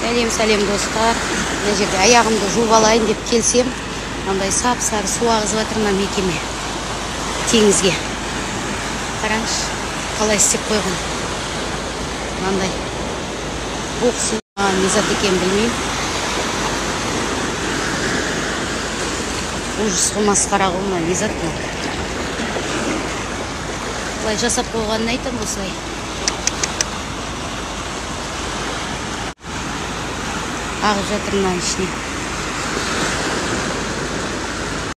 Сәлем достар. Мына жерде аяғымды жуып алайын деп келсем, мындай сап-сары су ағызып жатыр мына мекеме теңізге. Қараңызшы, қалай істеп қойған. Мынандай боксы, не зат екенін білмеймін. Ужас қой, масқара ғой, мына не зат мына. Қалай жасап қойғанын айтам осылай. Ағып жатыр мына ішіне.